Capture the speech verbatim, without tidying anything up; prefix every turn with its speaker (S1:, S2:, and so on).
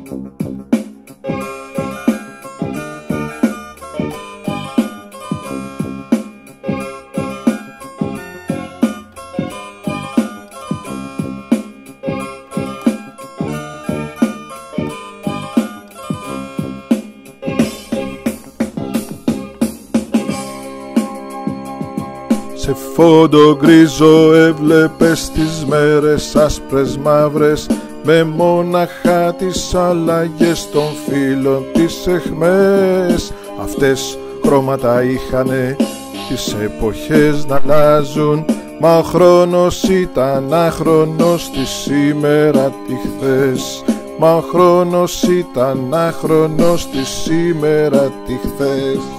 S1: Σε φόντο γκρίζο έβλεπες τις μέρες άσπρες μαύρες, με μόναχα τις αλλαγές των φύλων τις αιχμές. Αυτές χρώματα είχανε τις εποχές να αλλάζουν, μα ο χρόνος ήταν άχρονος τη σήμερα τη χθες. Μα ο χρόνος ήταν άχρονος τη σήμερα τη χθες.